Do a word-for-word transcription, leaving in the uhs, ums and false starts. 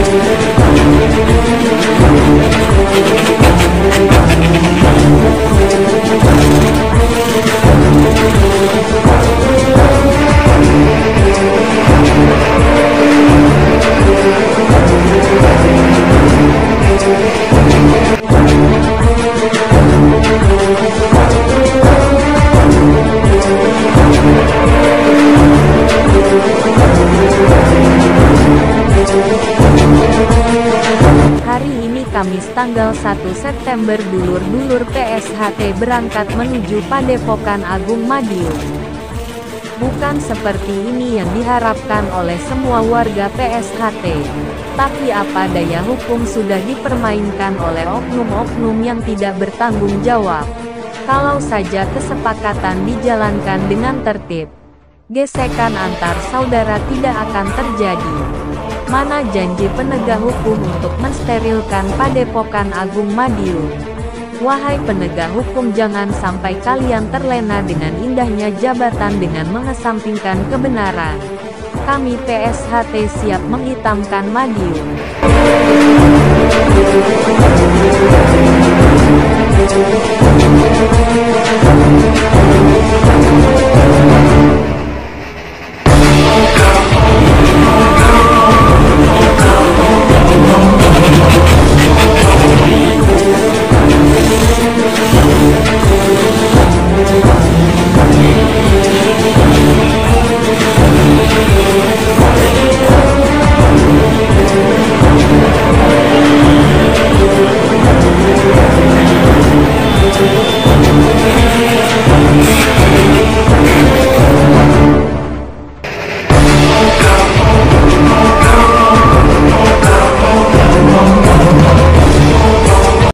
Kamis tanggal satu September dulur-dulur P S H T berangkat menuju Padepokan Agung Madiun. Bukan seperti ini yang diharapkan oleh semua warga P S H T. Tapi apa daya, hukum sudah dipermainkan oleh oknum-oknum yang tidak bertanggung jawab. Kalau saja kesepakatan dijalankan dengan tertib, gesekan antar saudara tidak akan terjadi. Mana janji penegak hukum untuk mensterilkan Padepokan Agung Madiun? Wahai penegak hukum, jangan sampai kalian terlena dengan indahnya jabatan dengan mengesampingkan kebenaran. Kami P S H T siap menghitamkan Madiun.